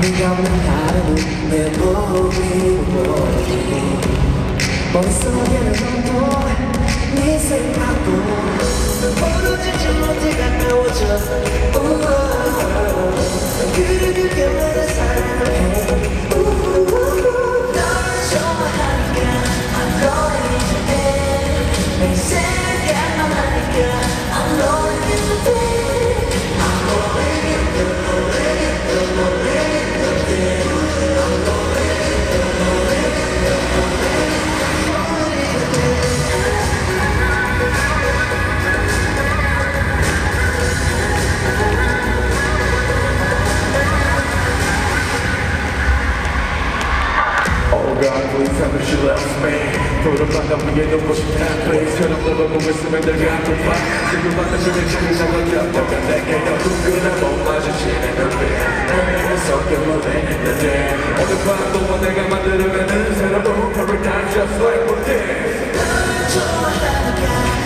네가 없는 하루는 내 몸이 보이니 머릿속에는 너도 네 생각도 멀어지지 못해 가까워져 그래 그게 왜 사랑을 해 널 좋아하니까 I'm going to 내 생각만 하니까 I'm going to God, please tell me she loves me. 푸른 바다 위에 눈부신 햇빛 그런 걸 보고 있으면 늘 아프다. 지금 받는 그의 진상을 겹쳐가 내게 누구나 못 마주치는 눈빛 너의 성격 놀래는데 오늘 밤도 내가 만들어가는 새로운 paradise just like this. 널 좋아하니까